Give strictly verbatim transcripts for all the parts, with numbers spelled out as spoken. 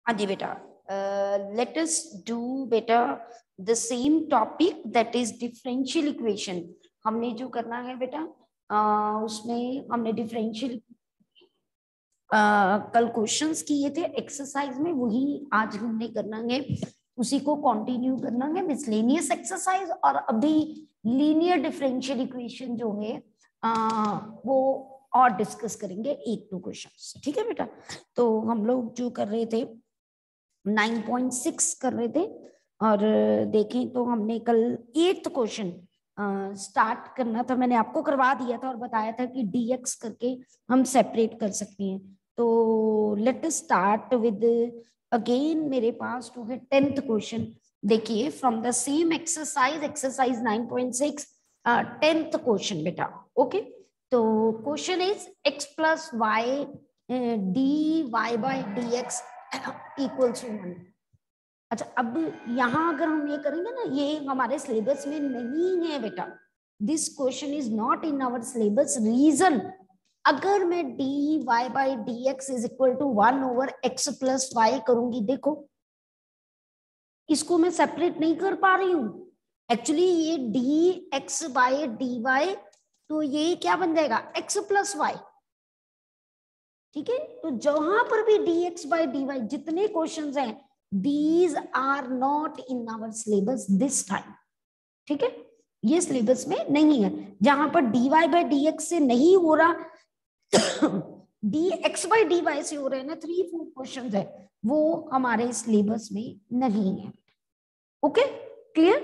आगे बेटा, let us do बेटा the same topic that is differential equation. हमने जो करना है बेटा, uh, उसमें हमने डिफरेंशियल कल क्वेश्चंस किए थे एक्सरसाइज में, वही आज हमने करना है, उसी को कंटिन्यू करना है, मिसलेनियस एक्सरसाइज। और अभी लीनियर डिफरेंशियल इक्वेशन जो है आ, वो और डिस्कस करेंगे, एक दो क्वेश्चंस, ठीक है बेटा। तो हम लोग जो कर रहे थे नाइन पॉइंट सिक्स कर रहे थे, और देखें तो हमने कल एट्थ क्वेश्चन स्टार्ट करना था, मैंने आपको करवा दिया था और बताया था कि डीएक्स करके हम सेपरेट कर सकते हैं। तो let us start with again, मेरे पास जो है टेंथ क्वेश्चन। देखिए from the same exercise, exercise nine point six, tenth question बेटा। ओके, तो question is x plus y d y by d x equals to one. अच्छा, अब यहाँ अगर हम ये करेंगे ना, ये हमारे सिलेबस में नहीं है बेटा, this question is not in our syllabus. Reason, अगर मैं d y by d x is equal to one over x plus y करूंगी, देखो इसको मैं सेपरेट नहीं कर पा रही हूं एक्चुअली, ये d x by d y, तो ये क्या बन जाएगा एक्स प्लस वाई, ठीक है। तो जहां पर भी d x by d y जितने क्वेश्चंस हैं, these are not in our syllabus this time, ठीक है, ये सिलेबस में नहीं है। जहां पर dy by dx से नहीं हो रहा, dx by dy से हो रहे हैं ना, थ्री फोर क्वेश्चंस है, वो हमारे सिलेबस में नहीं है। ओके, क्लियर,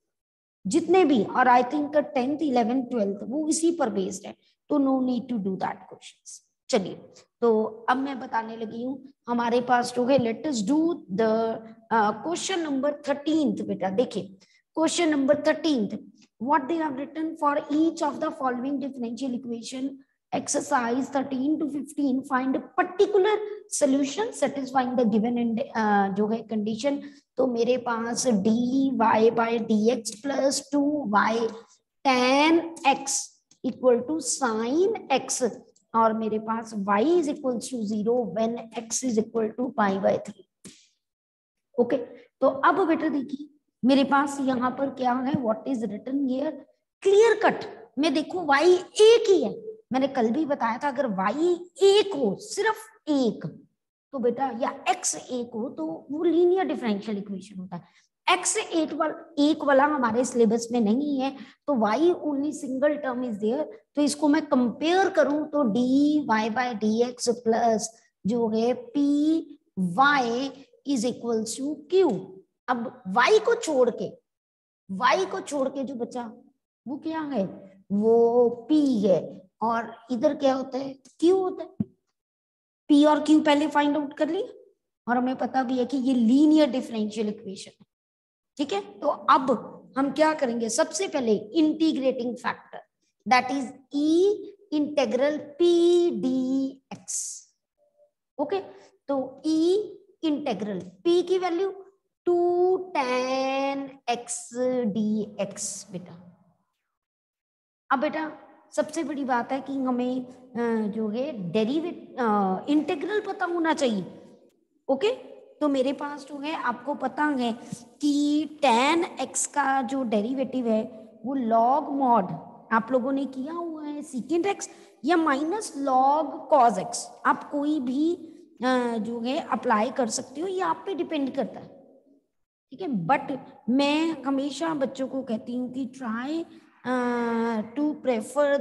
जितने भी, और I think tenth eleventh twelfth वो इसी पर बेस्ड है, तो no need to do that questions. चलिए, तो अब मैं बताने लगी हूँ, हमारे पास जो है let us do the question number thirteenth बेटा। देखिए question number thirteenth, what they have written for each of the following differential equation exercise thirteen to fifteen, find particular solution satisfying the given and जो है condition. तो मेरे पास d y by d x plus two y tan x equal to sine x, और मेरे पास y is equal to zero when x is equal to pi by three. Okay, तो अब बेटा देखिए मेरे पास यहाँ पर क्या है, what is written here, clear cut. मैं देखो y एक ही है, मैंने कल भी बताया था, अगर y एक हो, सिर्फ एक, तो बेटा या x एक हो, तो वो लीनियर डिफरेंशियल इक्वेशन होता है। x एक वाला एक वाला हमारे सिलेबस में नहीं है, तो y only single term is there. तो इसको मैं कंपेयर करूं तो d y by d x plus जो है p y is equal to q. अब y को छोड़ के, y को छोड़ के जो बचा वो क्या है, वो p है, और इधर क्या होता है, q होता है। p और q पहले फाइंड आउट कर लिया, और हमें पता भी है कि ये लीनियर डिफरेंशियल इक्वेशन है, ठीक है। तो अब हम क्या करेंगे, सबसे पहले integrating factor, that is e integral p d x. Okay, तो ई इंटेग्रल p की value two tan x d x बेटा। अब बेटा सबसे बड़ी बात है कि हमें जो है डेरिवेट इंटीग्रल पता होना चाहिए। ओके, तो मेरे पास जो है आपको पता है कि टेन एक्स का जो डेरिवेटिव है वो लॉग मॉड, आप लोगों ने किया हुआ है सीकेंट एक्स, या माइनस लॉग कॉज एक्स, आप कोई भी जो है अप्लाई कर सकते हो, ये आप पे डिपेंड करता है, ठीक है। बट मैं हमेशा बच्चों को कहती हूँ कि ट्राई टू प्रेफर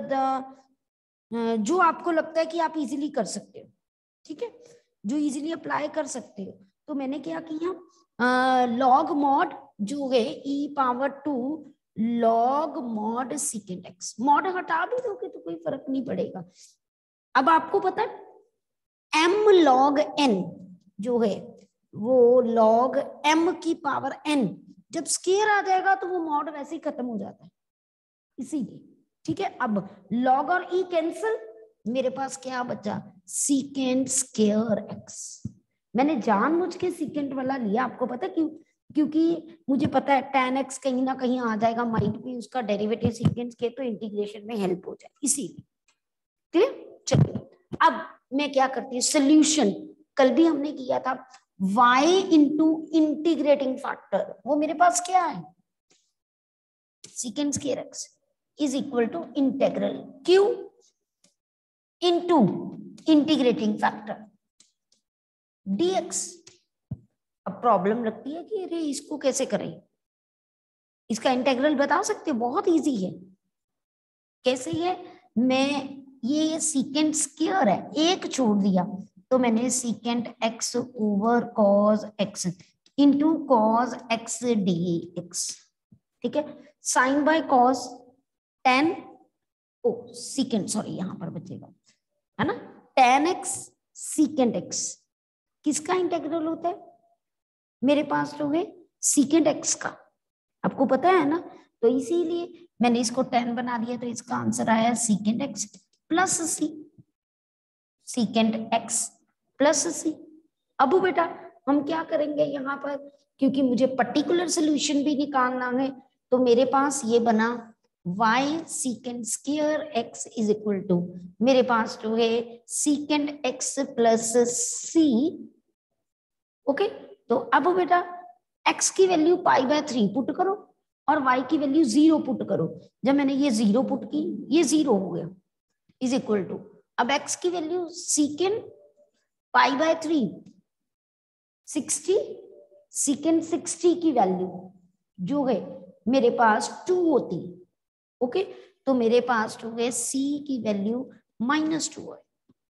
द जो आपको लगता है कि आप इजीली कर सकते हो, ठीक है, जो इजीली अप्लाई कर सकते हो। तो मैंने क्या किया, लॉग मॉड जो है e power two log mod secant x, mod हटा भी दोगे तो कोई फर्क नहीं पड़ेगा। अब आपको पता है एम लॉग एन जो है वो लॉग एम की पावर एन, जब स्केयर आ जाएगा तो वो मॉड वैसे ही खत्म हो जाता है, इसीलिए, ठीक है। अब लॉग और ई कैंसिल, मेरे पास क्या बचा, सीकेंट स्केयर एक्स। मैंने जानबूझ के सीकेंट वाला लिया, आपको पता क्यों, क्योंकि मुझे पता है टेन एक्स कहीं ना कहीं आ जाएगा माइंड में, उसका डेरिवेटिव सीकेंट के, तो इंटीग्रेशन में हेल्प हो जाए, इसीलिए, क्लियर। चलिए अब मैं क्या करती हूँ, सोल्यूशन, कल भी हमने किया था, y इंटू इंटीग्रेटिंग फैक्टर, वो मेरे पास क्या है, secant square x is equal to integral q into integrating factor dx। अब प्रॉब्लम लगती है कि अरे इसको कैसे करें, इसका इंटेग्रल बता सकते हो, बहुत इजी है। कैसे है, मैं ये सीकेंट स्क्वायर है, एक छोड़ दिया तो मैंने secant x over cos x into cos x dx, ठीक है। Sine by cos tan, oh secant sorry यहां पर बचेगा है ना, टेन एक्स सीकेंट x किसका इंटेग्रल होता है, मेरे पास जो है सीकेंट x का, आपको पता है ना, तो इसीलिए मैंने इसको टेन बना दिया, तो इसका आंसर आया secant x plus c, secant x plus c. अब बेटा हम क्या करेंगे यहाँ पर, क्योंकि मुझे पर्टिकुलर सोल्यूशन भी निकालना है, तो मेरे पास ये बना y secant square x is equal to, मेरे पास जो है secant x plus c. Okay, तो अब बेटा x की value pi by three put करो और y की वैल्यू जीरो पुट करो। जब मैंने ये जीरो पुट की, ये जीरो हो गया, इज इक्वल टू, अब x की value secant pi by three sixty, secant sixty की वैल्यू जो है मेरे पास टू होती, ओके, तो मेरे पास जो है c की वैल्यू माइनस टू है।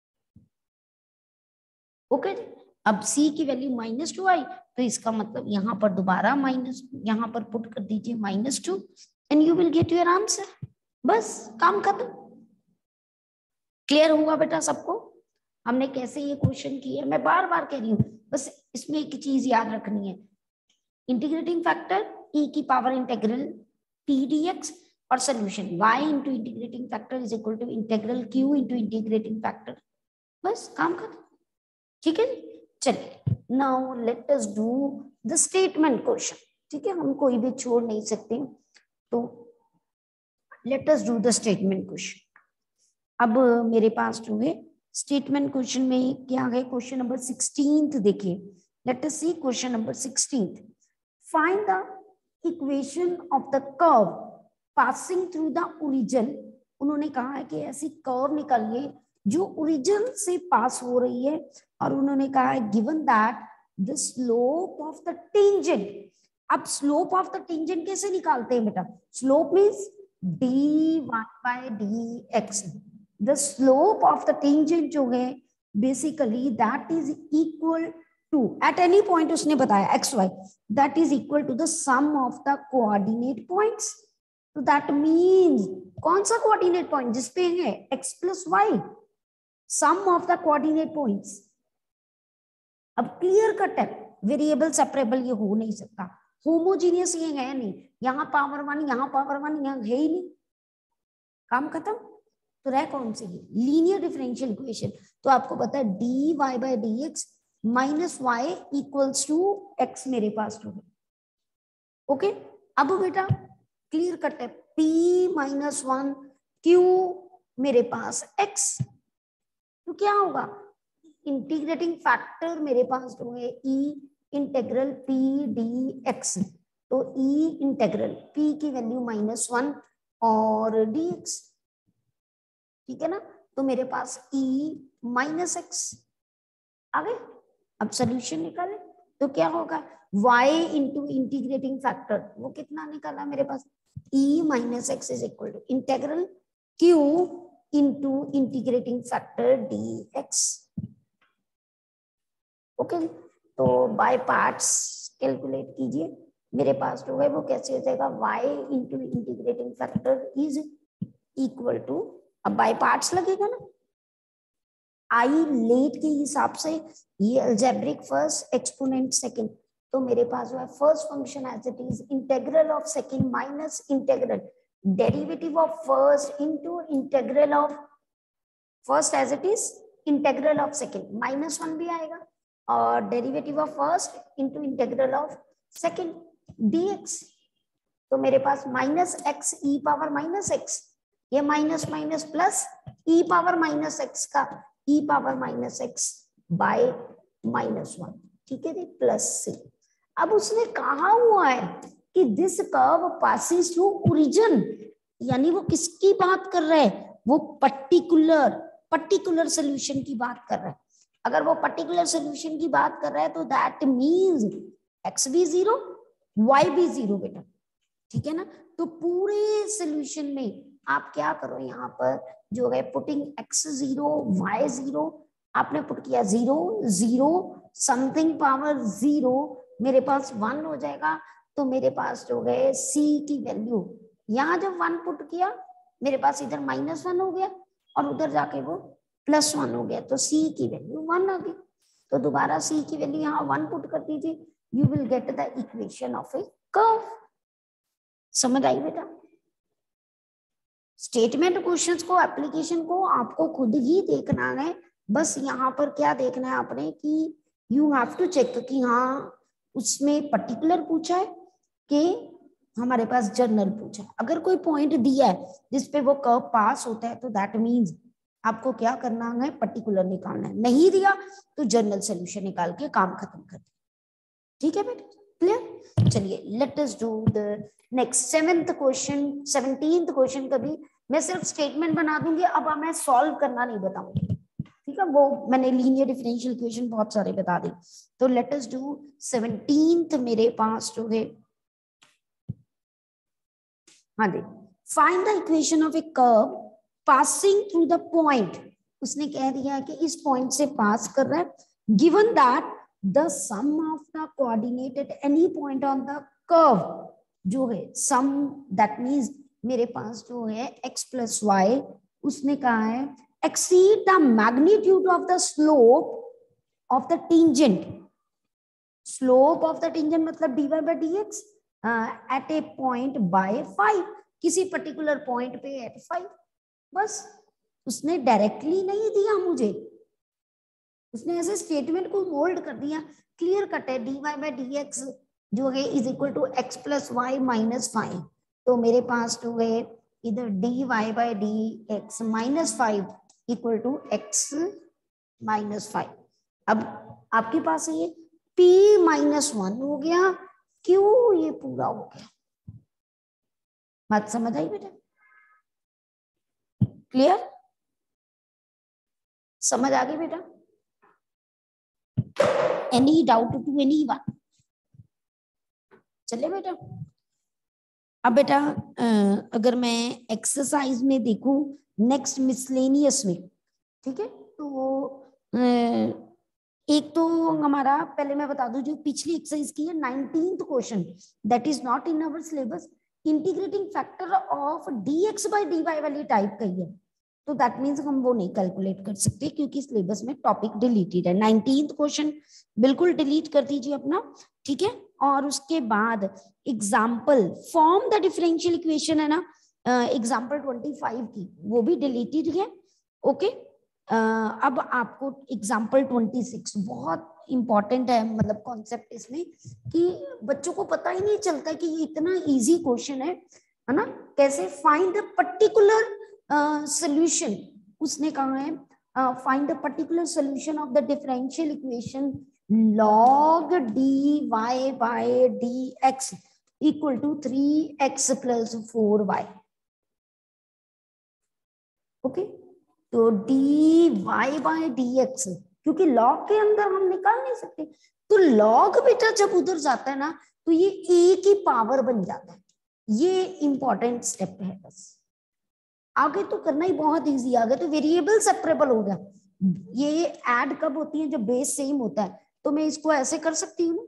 ओके, अब c की वैल्यू माइनस टू आई, तो इसका मतलब यहां पर दोबारा माइनस, यहां पर पुट कर दीजिए minus two and you will get your answer. बस काम खत्म। क्लियर हुआ बेटा सबको, हमने कैसे ये क्वेश्चन किया, मैं बार बार कह रही हूँ, बस इसमें एक चीज याद रखनी है, इंटीग्रेटिंग फैक्टर e की पावर इंटीग्रल p dx और solution y into integrating factor is equal to integral q into integrating factor, बस काम खत्म। ठीक है, चलिए now let us do the statement question. ठीक है, हम कोई भी छोड़ नहीं सकते, तो let us do the statement question. अब मेरे पास जो है स्टेटमेंट क्वेश्चन में क्या है, क्वेश्चन नंबर सिक्सटीन्थ देखिए, let us see question number sixteenth. Find the equation of the curve passing through the origin. उन्होंने कहा है कि ऐसी कर्व निकालिए जो ओरिजिन से पास हो रही है, और उन्होंने कहा है given that the slope of the tangent. अब स्लोप ऑफ द टेंजेंट कैसे निकालते हैं बेटा, slope means dy by dx, the slope of the tangent जो है basically that is equal to at any point उसने बताया xy, that is equal to the sum of the coordinate points। तो that means कौन सा coordinate point जिसपे है x plus y, sum of the coordinate points। अब clear cut है, variable separable ये हो नहीं सकता, होमोजीनियस ये है नहीं, यहाँ पावर वन यहाँ पावर वन यहाँ है ही नहीं, काम खत्म। तो रह कौन सी, लीनियर डिफरेंशियल इक्वेशन। तो आपको पता है d y by d x minus y equals to x मेरे पास जो है। ओके, अब बेटा क्लियर कट है, पी माइनस वन क्यू मेरे पास एक्स, तो क्या होगा, इंटीग्रेटिंग फैक्टर मेरे पास जो है e integral p d x, तो ई इंटेग्रल पी की वैल्यू माइनस वन और डी एक्स, ठीक है ना, तो मेरे पास ई माइनस एक्स आ गए। अब सोल्यूशन निकाले तो क्या होगा, y इंटू इंटीग्रेटिंग फैक्टर, वो कितना निकाला मेरे पास, e minus x is equal to integral q into integrating factor d x. Okay, तो बाय पार्ट्स कैलकुलेट कीजिए, मेरे पास जो है वो कैसे हो जाएगा, y into integrating factor is equal to, अब बाय पार्ट्स लगेगा ना, आई लेट के हिसाब से ये अलजेब्रिक फर्स्ट एक्सपोनेंट सेकंड, तो मेरे पास जो है first function as it is integral of second minus integral derivative of first into integral of first as it is integral of second, minus one भी आएगा, और derivative of first into integral of second dx, तो मेरे पास minus x e power minus x, ये minus minus plus e power minus x का e power minus x by minus one, ठीक है जी, प्लस सी। अब उसने कहा हुआ है कि this curve passes through origin, यानी वो किसकी बात कर रहे हैं, वो पर्टिकुलर पर्टिकुलर सोल्यूशन की बात कर रहा है। अगर वो पर्टिकुलर सोल्यूशन की बात कर रहा है तो दैट मींस एक्स भी जीरो वाई भी जीरो बेटा, ठीक है ना। तो पूरे सोल्यूशन में आप क्या करो, यहाँ पर जो है putting x zero y zero, आपने पुट किया zero zero something power zero, मेरे पास वन हो जाएगा। तो मेरे पास जो है सी की वैल्यू, यहाँ जब वन पुट किया मेरे पास इधर माइनस वन हो गया और उधर जाके वो प्लस वन हो गया, तो सी की वैल्यू वन आ गई। तो दोबारा सी की वैल्यू यहाँ वन पुट कर दीजिए, you will get the equation of a curve. समझ आई बेटा? स्टेटमेंट क्वेश्चंस को, एप्लीकेशन को आपको खुद ही देखना है। बस यहाँ पर क्या देखना है आपने कि यू हैव टू चेक कि हाँ उसमें पर्टिकुलर पूछा है कि हमारे पास जर्नल पूछा है। अगर कोई पॉइंट दिया है जिसपे वो कर्व पास होता है तो दैट मीन्स आपको क्या करना है, पर्टिकुलर निकालना है। नहीं दिया तो जर्नल सोल्यूशन निकाल के काम खत्म कर दे। ठीक है बेटा, क्लियर? चलिए let us do the next seventh question. Seventeenth question का भी मैं सिर्फ स्टेटमेंट बना दूंगी, अब मैं सॉल्व करना नहीं बताऊंगी, ठीक है। वो मैंने लीनियर डिफरेंशियल इक्वेशन बहुत सारे बता दी। तो लेट अस डू सेवनटीन्थ मेरे पास जो है, हाँ जी, find the equation of a curve passing through the point. उसने कह दिया है कि इस पॉइंट से पास कर रहा है, given that the sum of the coordinate at any point on the curve जो है सम, दैट मींस मेरे पास जो है x प्लस वाई, उसने कहा है exceed the magnitude of the slope of the tangent. Slope of the tangent मतलब dy by dx at a point by five, किसी पर्टिकुलर पॉइंट पे एट फाइव। बस उसने डायरेक्टली नहीं दिया मुझे, उसने ऐसे स्टेटमेंट को मोल्ड कर दिया, क्लियर कट है। dy बाय dx जो है is equal to x plus y minus five. तो मेरे पास जो है इधर dy by dx minus five equal to x minus five. अब आपके पास ये p माइनस वन हो गया, क्यों ये पूरा हो गया। बात समझ आई बेटा? क्लियर? समझ आ गई बेटा? Any doubt to anyone? चले बेटा। अब बेटा अगर मैं एक्सरसाइज में देखूं नेक्स्ट मिसलेनियस में, ठीक है, तो एक तो हमारा पहले मैं बता दूं जो पिछली एक्सरसाइज की है nineteenth question, that is not in our syllabus, integrating factor of dx by dy वाली टाइप का ही है, तो दैट मीन्स हम वो नहीं कैलकुलेट कर सकते क्योंकि सिलेबस में टॉपिक डिलीटेड है। नाइनटीन्थ क्वेश्चन बिल्कुल डिलीट कर दीजिए अपना, ठीक है। और उसके बाद example form the differential equation है ना, एग्जाम्पल ट्वेंटी फाइव की, वो भी डिलीटेड है। Okay okay? Uh, अब आपको एग्जाम्पल ट्वेंटी सिक्स बहुत इंपॉर्टेंट है, मतलब कॉन्सेप्ट इसमें कि बच्चों को पता ही नहीं चलता कि ये इतना इजी क्वेश्चन है, है ना। कैसे फाइंड द पर्टिकुलर सॉल्यूशन, उसने कहा है find the particular solution of the differential equation log dy by dx equal to three x plus four y. Okay, तो dy by dx, क्योंकि log के अंदर हम निकाल नहीं सकते, तो log बेटा जब उधर जाता है ना तो ये a की पावर बन जाता है। ये इंपॉर्टेंट स्टेप है। बस आगे तो करना ही बहुत इजी, आगे तो वेरिएबल सेपरेबल हो गया। ये ऐड कब होती है, जब बेस सेम होता है, तो मैं इसको ऐसे कर सकती हूँ,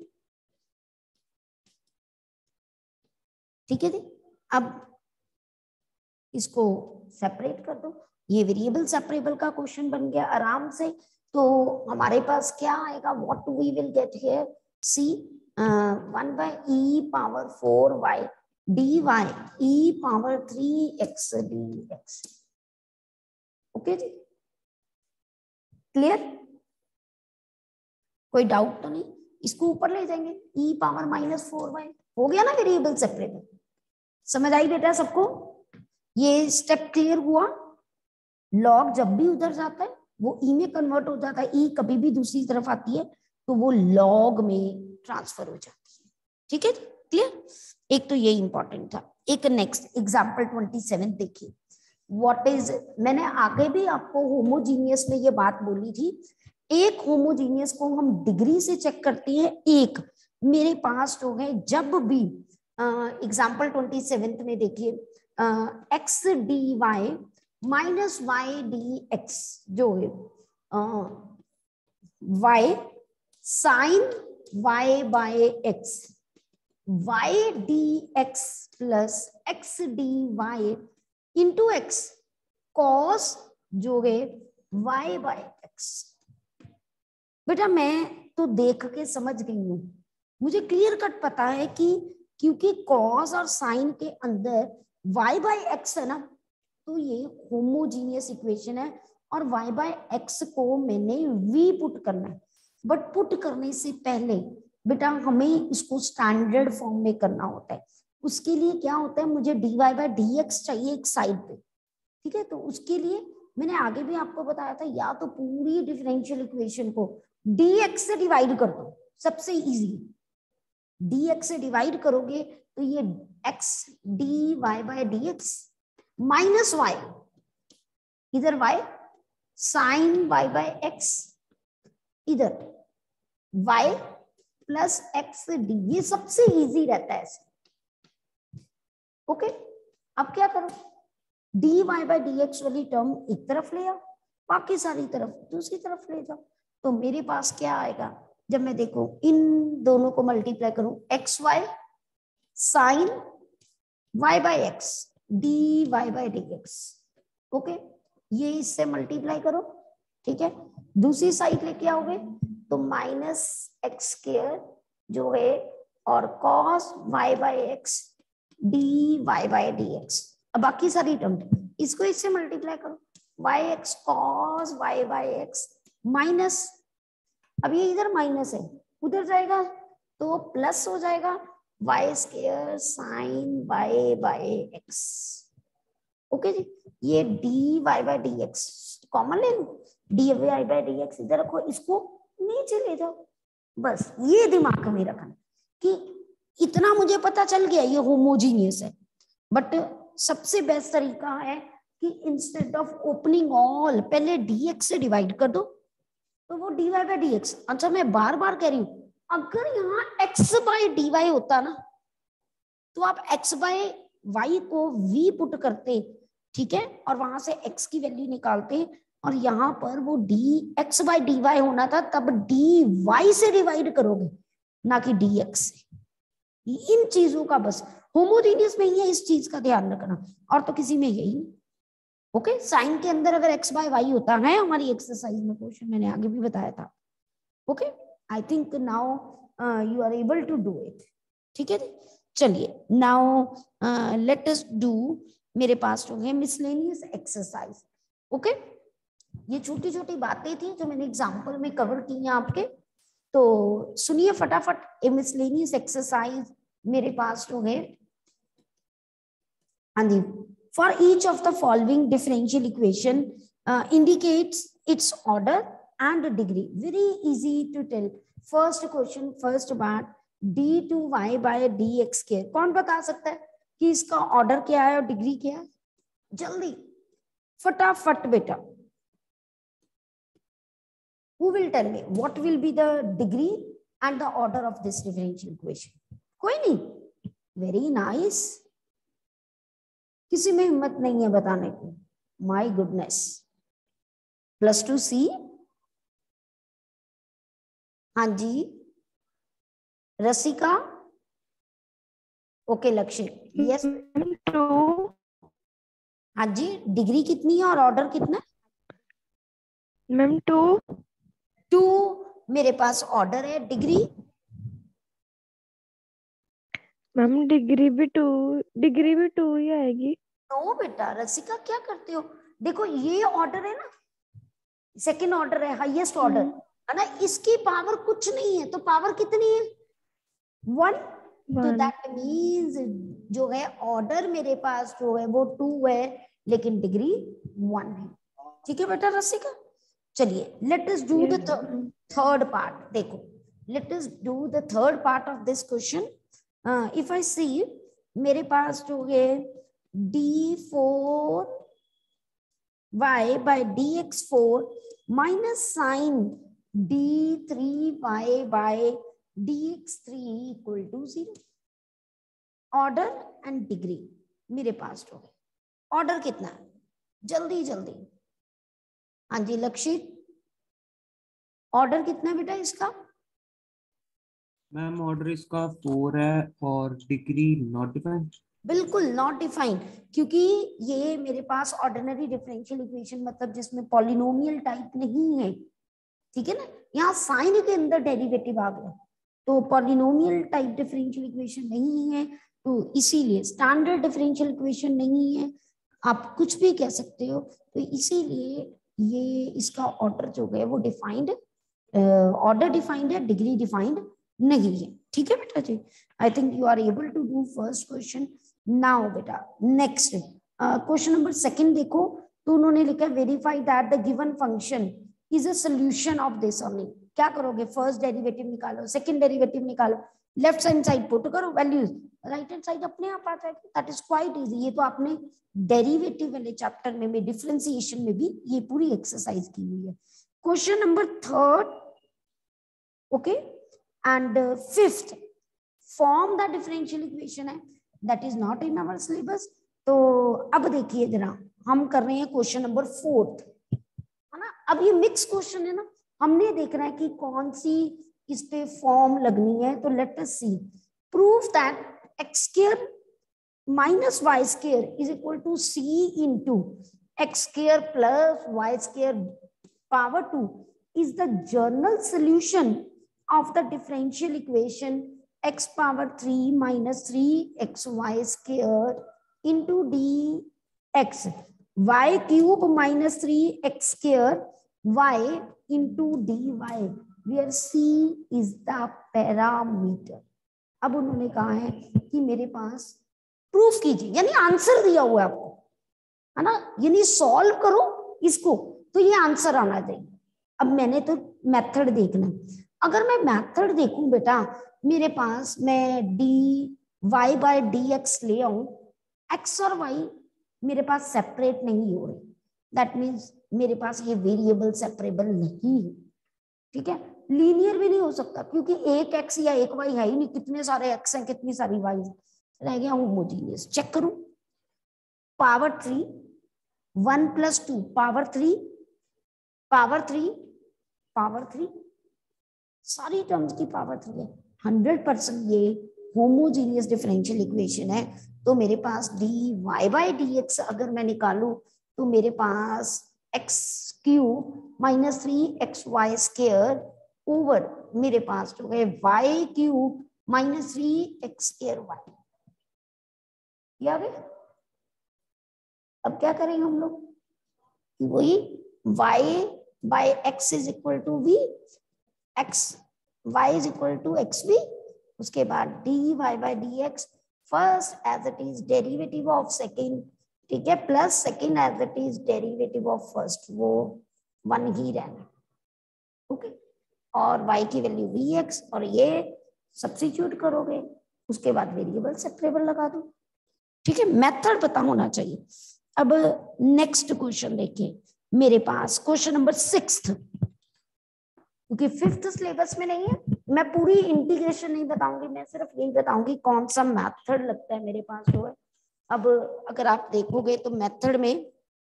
ठीक है जी। अब इसको सेपरेट कर दो, ये वेरिएबल सेपरेबल का क्वेश्चन बन गया आराम से। तो हमारे पास क्या आएगा, what we will get here, C one by e power four y d y e power three x d x. Okay जी, क्लियर? कोई डाउट तो नहीं? इसको ऊपर ले जाएंगे, e power minus four y हो गया ना वेरिएबल सेपरेबल। समझ आई बेटा सबको? ये स्टेप क्लियर हुआ? लॉग जब भी उधर जाता है वो ई में कन्वर्ट हो जाता है, ई कभी भी दूसरी तरफ आती है तो वो लॉग में ट्रांसफर हो जाती है। ठीक है, क्लियर? एक तो ये इंपॉर्टेंट था। एक नेक्स्ट एग्जांपल ट्वेंटी सेवन देखिए, व्हाट इज, मैंने आगे भी आपको होमोजीनियस में ये बात बोली थी, एक होमोजीनियस को हम डिग्री से चेक करते हैं। एक मेरे पास जो है, जब भी एग्जाम्पल ट्वेंटी सेवेंथ में देखिए, x d y minus y d x जो है, y sine y by x, y d x plus x d y into x cos जो है वाई बाय एक्स। बेटा मैं तो देख के समझ गई हूं, मुझे क्लियर कट पता है कि क्योंकि कॉस और साइन के अंदर y बाय एक्स है ना, तो ये होमोजीनियस इक्वेशन है और y बाय एक्स को मैंने v पुट करना है। बट पुट करने से पहले बेटा हमें इसको स्टैंडर्ड फॉर्म में करना होता है। उसके लिए क्या होता है, मुझे dy बाय dx चाहिए एक साइड पे। ठीक है, तो उसके लिए मैंने आगे भी आपको बताया था, या तो पूरी डिफरेंशियल इक्वेशन को dx से डिवाइड कर दो, सबसे इजी। dx से डिवाइड करोगे तो ये x dy by dx minus y, इधर y sine y by x, इधर y प्लस एक्स डी, ये सबसे इजी रहता है ऐसे। ओके, अब क्या करो, dy बाय dx वाली टर्म एक तरफ ले आओ, बाकी सारी तरफ दूसरी तरफ ले जाओ। तो मेरे पास क्या आएगा, जब मैं देखो इन दोनों को मल्टीप्लाई करूं, x y sine y by x d y by d x. Okay, ये इससे मल्टीप्लाई करो। ठीक है, दूसरी साइड लेके आओगे तो माइनस एक्स स्क्वायर जो है और cos y by x d y by d x. अब बाकी सारी टर्म इसको इससे मल्टीप्लाई करो, y x cos y by x minus, अब ये इधर माइनस है उधर जाएगा तो प्लस हो जाएगा, y square sine y by x. Okay जी, ये d y by d x common ले लो, d y by d x इधर रखो, इसको नीचे ले जाओ। बस ये दिमाग में रखना कि इतना मुझे पता चल गया ये होमोजीनियस है। बट सबसे बेस्ट तरीका है कि इंस्टेड ऑफ ओपनिंग ऑल पहले dx से डिवाइड कर दो, तो वो dy बाय dx। अच्छा मैं बार बार कह रही हूं, अगर यहाँ x बाय dy होता ना, तो आप x बाय y को v पुट करते, ठीक है, और वहां से x की वैल्यू निकालते, और यहाँ पर वो dx बाय dy होना था, तब dy से डिवाइड करोगे ना कि dx से। इन चीजों का बस होमोजीनियस में ही है, इस चीज का ध्यान रखना, और तो किसी में यही। ओके, साइन के अंदर अगर x बाय वाई होता है, हमारी एक्सरसाइज में क्वेश्चन मैंने आगे भी बताया था। Okay, I think now you are able to do it. ठीक है, चलिए नाउ लेट अस डू, मेरे पास जो है मिसलेनियस एक्सरसाइज। ओके, ये छोटी छोटी बातें थी जो मैंने एग्जाम्पल में कवर की हैं आपके, तो सुनिए फटाफट। ए मिसलेनियस एक्सरसाइज मेरे पास जो है, हाँ जी, for each of the following differential equation uh, indicates its order and degree. Very easy to tell. First question, first बात, d two y by dx square, कौन बता सकता है कि इसका ऑर्डर क्या है और डिग्री क्या है? जल्दी फटाफट बेटा, who will tell me what will be the degree and the order of this differential equation? कोई नहीं? Very nice. किसी में हिम्मत नहीं है बताने की? My goodness. Plus two C, हाँ जी Rasika, okay Lakshya, yes two, हाँ जी, डिग्री कितनी है और ऑर्डर कितना? मैम टू, टू मेरे पास ऑर्डर है, डिग्री मैम डिग्री भी टू, डिग्री भी टू ही आएगी। नो बेटा रसिका क्या करते हो, देखो ये ऑर्डर है ना, सेकंड ऑर्डर है, हाईएस्ट ऑर्डर है ना, इसकी पावर कुछ नहीं है, तो पावर कितनी है? वन। तो दैट मींस जो है ऑर्डर मेरे पास जो है वो टू है, लेकिन डिग्री वन है। ठीक है बेटा रसिका, चलिए let us do the third part. देखो let us do the third part of this question. If I see, मेरे पास जो है d four y by d x four minus sine d three y by d x three equal to zero. Order and degree मेरे पास जो है. Order कितना है, जल्दी जल्दी. हाँ जी लक्षित, ऑर्डर कितना है बेटा इसका? मैम ऑर्डर इसका फोर है और डिग्री नॉट डिफाइंड. बिल्कुल नॉट डिफाइंड, क्योंकि ये मेरे पास ऑर्डिनरी डिफरेंशियल इक्वेशन मतलब जिसमें पॉलिनोमियल टाइप नहीं है, ठीक है ना. यहाँ साइन के अंदर डेरिवेटिव आ गया, तो पॉलिनोमियल टाइप डिफरेंशियल इक्वेशन नहीं है, तो इसीलिए स्टैंडर्ड डिफरेंशियल इक्वेशन नहीं है, आप कुछ भी कह सकते हो. तो इसीलिए ये इसका ऑर्डर जो है वो डिफाइंड, ऑर्डर डिफाइंड है, डिग्री डिफाइंड नहीं है. ठीक है बेटा जी. I think you are able to do first question. Now बेटा नेक्स्ट क्वेश्चन नंबर सेकंड देखो, तो उन्होंने लिखा verify that the given function is a solution of this only. क्या करोगे, फर्स्ट डेरिवेटिव निकालो, सेकंड डेरिवेटिव निकालो, लेफ्ट हैंड साइड पुट करो वैल्यूज, राइट हैंड साइड अपने आप आ जाएगी. That is quite easy. ये तो आपने डेरिवेटिव वाले चैप्टर में, में डिफरेंशिएशन में भी ये पूरी एक्सरसाइज की हुई है. Question number third, okay, and fifth, form the differential equation है, that is not in our syllabus. तो अब देखिए जरा, हम कर रहे हैं क्वेश्चन नंबर फोर्थ, है ना. अब ये मिक्स क्वेश्चन है ना, हमने देखना है कि कौन सी इस पे फॉर्म लगनी है. तो let us see, prove that x square minus y square is equal to C into x square plus y square power two is the general solution of the differential equation x power three minus three x y square into dx y cube minus three x square y into dy where c is the parameter. अब उन्होंने कहा है कि मेरे पास proof कीजिए, यानी answer दिया हुआ है आपको, है ना, यानी सॉल्व करो इसको तो ये आंसर आना चाहिए. अब मैंने तो मेथड देखना. अगर मैं मेथड देखूं बेटा, मेरे पास मैं d y by d x ले आऊं, एक्स और वाई मेरे पास सेपरेट नहीं हो रहे, दैट मीन्स मेरे पास ये वेरिएबल सेपरेबल नहीं है. ठीक है, लीनियर भी नहीं हो सकता क्योंकि एक एक्स या एक वाई है ही नहीं, कितने सारे एक्स हैं कितनी सारी वाई, रह गया होमोजीनियस. चेक करूं, power three, one plus two power three, power three, power three, सारी टर्म्स की पावर थ्री है. हंड्रेड परसेंट ये होमोजीनियस डिफरेंशियल इक्वेशन है. तो मेरे पास d y by d x अगर मैं निकालू तो मेरे पास x cube minus three x y square over मेरे पास जो है y cube minus three x square y. आ गए. अब क्या करेंगे हम लोग, वही y by x is equal to v, x y is equal to xv, उसके बाद dy by dx first as it is derivative of second, ठीक है, plus second as it is derivative of first, वो one ही रहना. Okay, और y की value vx और ये सब्स्टिट्यूट करोगे, उसके बाद वेरिएबल सेपरेबल लगा दो. ठीक है, मेथड पता होना चाहिए. अब नेक्स्ट क्वेश्चन देखिए मेरे पास, क्वेश्चन नंबर सिक्स्थ, क्योंकि फिफ्थ सिलेबस में नहीं है, मैं पूरी इंटीग्रेशन नहीं बताऊंगी, मैं सिर्फ यही बताऊंगी कौन सा मेथड लगता है मेरे पास जो है. अब अगर आप देखोगे तो मेथड में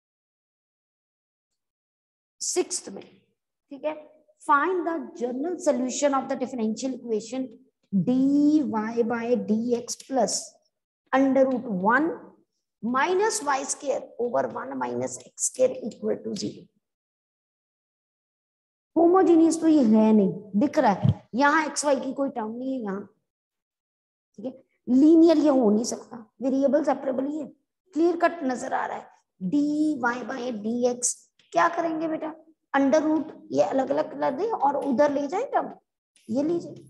सिक्स्थ में, ठीक है, find the general solution of the differential equation d y by d x plus under root one minus y square over one minus x square equal to zero. Homogeneous तो ये है नहीं, दिख रहा है यहाँ एक्स वाई की कोई टर्म नहीं है यहाँ. ठीक है, लीनियर ये हो नहीं सकता, वेरिएबल सेपरेबल ही है, क्लियर कट नजर आ रहा है. D y by d x क्या करेंगे बेटा, अंडर रूट ये अलग अलग कर दे और उधर ले जाए टर्म, ये लीजिए.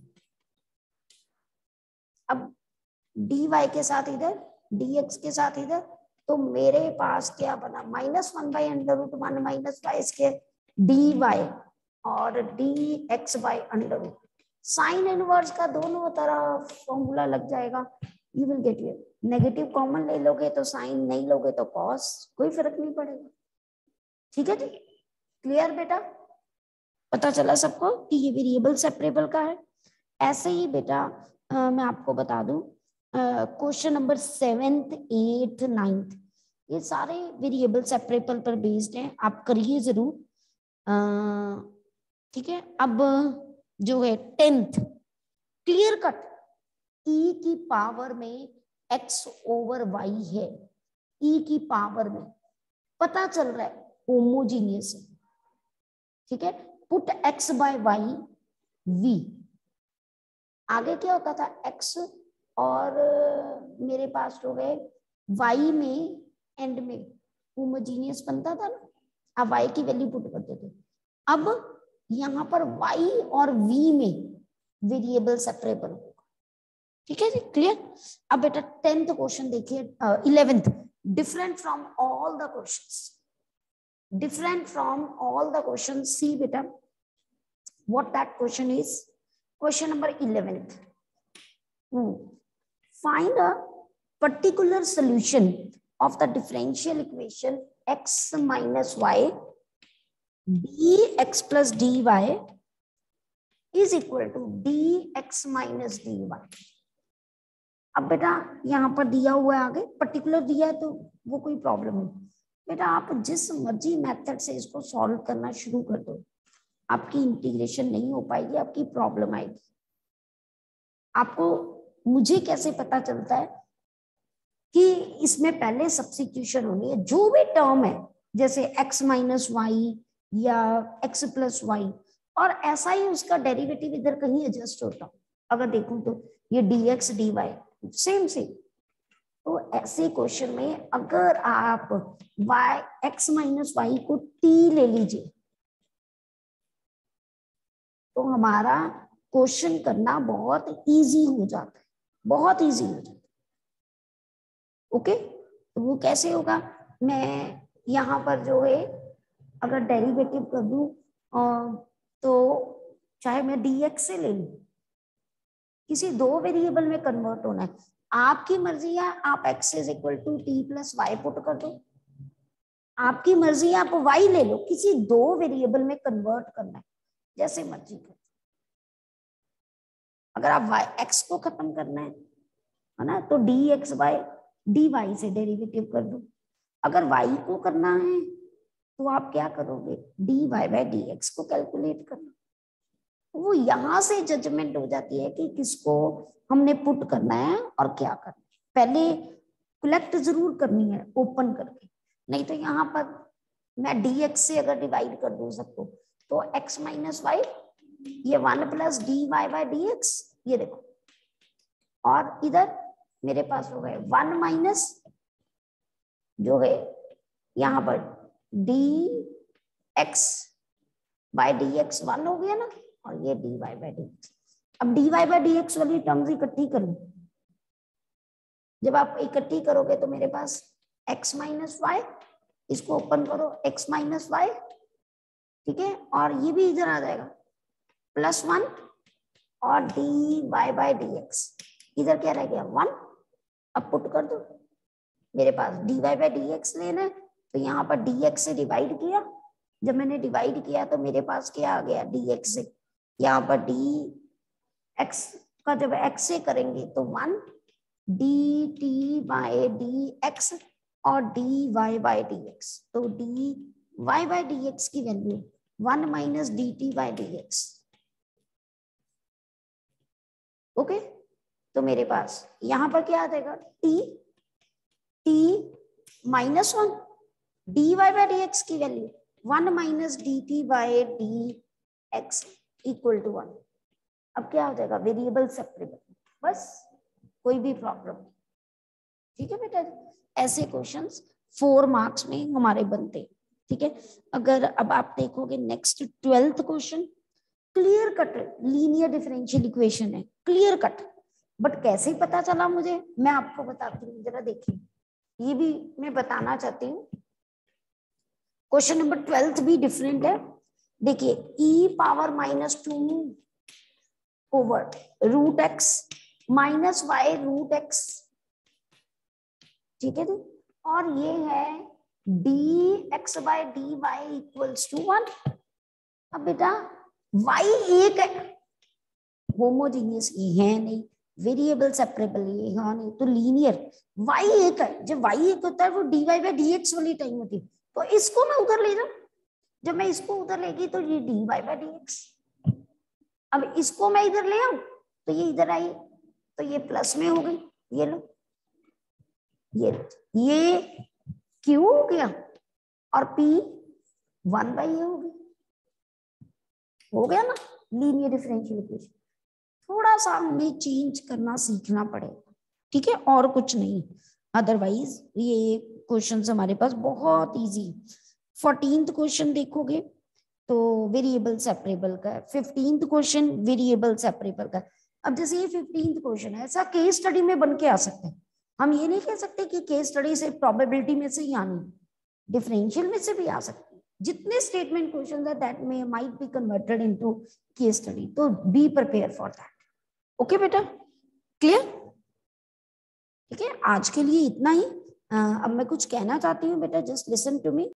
अब डी वाई के साथ इधर, डी एक्स के साथ इधर, तो मेरे पास क्या बना, minus one by under root one minus y square d y और d x by under root sine inverse का दोनों तरफ फॉर्मूला लग जाएगा, you will get it. Negative common ले लोगे तो साइन, नहीं लोगे तो कॉस, कोई फर्क नहीं पड़ेगा। ठीक है जी, क्लियर बेटा? पता चला सबको कि ये वेरिएबल सेपरेबल का है। ऐसे ही बेटा आ, मैं आपको बता दूं, question number seventh, eighth, ninth, ये सारे वेरिएबल सेपरेबल पर बेस्ड हैं, आप करिए जरूर। ठीक है, अब जो है टेंथ, क्लियर कट ई की पावर में एक्स ओवर वाई है, ई की पावर में पता चल रहा है होमोजीनियस है। ठीक है, put x by y v, आगे क्या होता था एक्स और मेरे पास जो है वाई में एंड में होमोजीनियस बनता था ना, आप वाई की वैल्यू पुट करते थे। अब यहाँ पर वाई और वी में वेरिएबल सेपरेबल होगा। ठीक है जी, क्लियर? अब बेटा टेंथ क्वेश्चन देखिए, eleventh, different from all the questions, different from all the questions. See beta what that question is. Question number eleventh, hmm. Find a particular solution of the differential equation x minus y dx plus dy is equal to dx minus dy. अब बेटा यहाँ पर दिया हुआ है, आगे particular दिया है तो वो कोई प्रॉब्लम नहीं बेटा, आप जिस मर्जी मेथड से इसको सॉल्व करना शुरू कर दो, आपकी इंटीग्रेशन नहीं हो पाएगी, आपकी प्रॉब्लम आएगी। आपको मुझे कैसे पता चलता है कि इसमें पहले सब्स्टिट्यूशन होनी है, जो भी टर्म है जैसे x माइनस वाई या x प्लस वाई, और ऐसा ही उसका डेरिवेटिव इधर कहीं एडजस्ट होता। अगर देखूं तो ये dx dy सेम सेम। तो ऐसे क्वेश्चन में अगर आप y x माइनस वाई को t ले लीजिए तो हमारा क्वेश्चन करना बहुत इजी हो जाता है, बहुत इजी हो जाता है। ओके, तो वो कैसे होगा, मैं यहाँ पर जो है अगर डेरिवेटिव कर दूं तो चाहे मैं dx से ले लूं, किसी दो वेरिएबल में कन्वर्ट होना है, आपकी मर्जी है, आप x is equal to t plus y put कर दो, आपकी मर्जी है आप y ले लो, किसी दो वेरिएबल में कन्वर्ट करना है, जैसे मर्जी कर। अगर आप y x को खत्म करना है है ना, तो dx बाय dy से डेरिवेटिव कर दो। अगर y को करना है तो आप क्या करोगे, dy बाय dx को कैलकुलेट करना। वो यहां से जजमेंट हो जाती है कि किसको हमने पुट करना है और क्या करना है। पहले कलेक्ट जरूर करनी है ओपन करके, नहीं तो यहाँ पर मैं dx से अगर डिवाइड कर दूं सबको तो x माइनस वाई, ये one plus d y by d x, ये देखो, और इधर मेरे पास हो गए वन माइनस जो है यहाँ पर d x by d x one हो गया ना, और ये d y by d x. अब d y by d x वाली टर्म्स इकट्ठी करूं, जब आप इकट्ठी करोगे तो मेरे पास x माइनस वाई, इसको ओपन करो x माइनस वाई, ठीक है, और ये भी इधर आ जाएगा प्लस वन, और d y by d x, इधर क्या रह गया वन। अब पुट कर दो, मेरे पास d y by d x लेना है तो यहाँ पर डी एक्स से डिवाइड किया, जब मैंने डिवाइड किया तो मेरे पास क्या आ गया डी एक्स से, यहाँ पर डी एक्स का जब एक्स से करेंगे तो one, d t by d x और d y by d x, तो d y by d x की value one minus d t by d x. Okay, तो मेरे पास यहां पर क्या आ जाएगा, t t minus one, d y by d x की value one minus d t by d x equal to one. अब क्या हो जाएगा, वेरिएबल सेपरेबल, बस, कोई भी प्रॉब्लम। ठीक है बेटा, ऐसे क्वेश्चंस फोर मार्क्स में हमारे बनते। ठीक है, अगर अब आप देखोगे next twelfth question, clear cut linear differential equation है, क्लियर कट, बट कैसे पता चला मुझे, मैं आपको बताती हूँ, जरा देखिए, ये भी मैं बताना चाहती हूँ। क्वेश्चन नंबर ट्वेल्थ भी डिफरेंट है। देखिए, e power minus two over root x minus y root x, ठीक है जी। और ये है d x by d y equals to one. अब बेटा वाई एक है, होमोजीनियस ये है नहीं, वेरिएबल सेपरेबल ये है नहीं, तो लीनियर वाई एक है। जब वाई एक होता है वो d y by d x वाली टाइम होती है, तो इसको मैं उधर ले जाऊं, जब मैं इसको उधर लेगी तो ये d y by d x. अब इसको मैं इधर ले आऊं तो ये इधर आई, तो ये प्लस में हो गई, ये लो ये ये क्यू हो गया और पी वन बाई ए हो गया, हो गया ना लीनियर डिफरेंशियल इक्वेशन। थोड़ा सा हमें चेंज करना सीखना पड़ेगा, ठीक है, और कुछ नहीं। अदरवाइज ये क्वेश्चंस हमारे पास बहुत इजी। फोर्टीन्थ क्वेश्चन देखोगे तो वेरिएबल सेपरेबल का है, फिफ्टींथ क्वेश्चन वेरिएबल सेपरेबल का। अब जैसे ये फिफ्टींथ क्वेश्चन है, ऐसा केस स्टडी में बन के आ सकते हैं। हम ये नहीं कह सकते कि केस स्टडी से प्रोबेबिलिटी में से ही आनी, डिफरेंशियल में से भी आ सकती है। जितने स्टेटमेंट क्वेश्चन है दैट में might be converted into case study, तो be prepare for that. Okay बेटा, क्लियर? ठीक है, आज के लिए इतना ही। uh, अब मैं कुछ कहना चाहती हूँ बेटा, जस्ट लिसन टू मी।